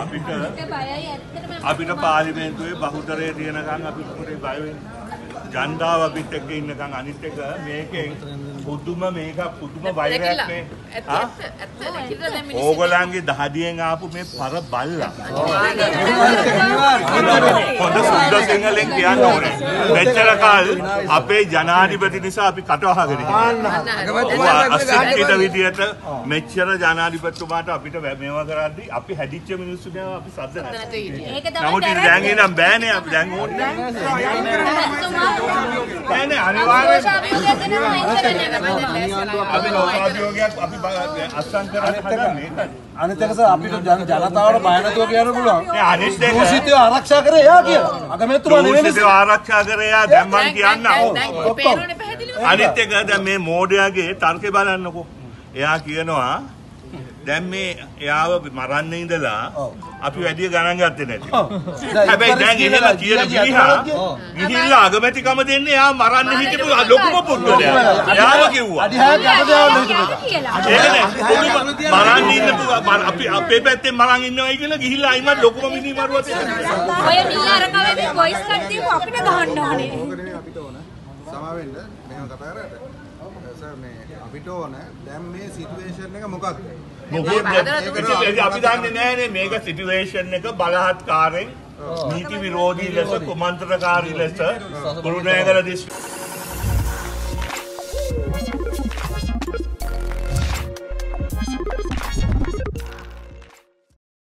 අපිට පාර්ලිමේන්තුවේ බහුතරය තියෙනකන් අපිට මොකද බය වෙන්නේ? ජනතාව අපිට එක්ක ඉන්නකන් අනිත් එක මේකෙන් පුදුම වෛරයක් මේ. ඕගොල්ලන්ගේ දහදියෙන් ආපු මේ පර බල්ලා. හොඳ සුද්ධ සිංහලෙන් කියන්න ඕනේ. මෙච්චර කාල අපේ ජනාධිපති නිසා අපි කටවහගෙන ඉන්නවා. අසිද්ධිත විදියට මෙච්චර ජනාධිපතිතුමාට අපිට මේවා කරද්දී අපි හැදිච්ච මිනිස්සු නේ අපි සද්ද නැහැ. නමුත් දැන් ඉනම් බෑනේ අපි දැන් ඕනේ නැහැ අනිවාර්යයෙන් අපි ලෝකාභියෝගයක් අපි අත්සන් කරන්න හදන්නේ. අනිත් එක සර් අපිට ජනතාවට බය නැතුව කියන්න පුළුවන්. මේ අනිත් එක දූෂිතව ආරක්ෂා කරේ එයා කියලා. අගමැතිතුමා නෙවෙයි. දූෂිතව ආරක්ෂා කරේ එයා දැන් මං කියන්නම්. අනිත් එක දැන් මේ මෝඩයාගේ තර්කේ බලන්නකෝ. එයා කියනවා දැන් මේ එයාව මරන්න ඉඳලා අපි වැඩි ගණන් ගත්තේ නැති. හැබැයි දැන් එහෙම කියන මිනිහා ගිහිල්ලා අගමැතිකම දෙන්නේ එයා මරන්න හිටපු ලොකුම පුද්ගලයා. එයාම කිව්වා. අඩි 6ක් යට දාන්න හිටපු ඒක මරන්න ඉන්නපු අපි අපේ පැත්තෙන් මරන් ඉන්නවයි කියලා ගිහිල්ලා අයිමත් ලොකුම මිනිහ මරුවා තියෙනවා. ඔය නිලාර කවේදී වොයිස් කට් දීපු අපිට ගහන්න ඕනේ. ඕක නෙමෙයි අපිට ඕන. සමාවෙන්න මෙහෙම කතා කරාට. සර් මේ අපිට ඕන දැන් මේ සිටුේෂන් එක මොකක්ද? අපි දන්නේ නැහැ මේක සිටුේෂන් එක බලහත්කාරයෙන් නීති විරෝධී ලෙස කුමන්ත්‍රණකාරී ලෙස කුරුණෑගල දිස්ත්‍රික්කයේ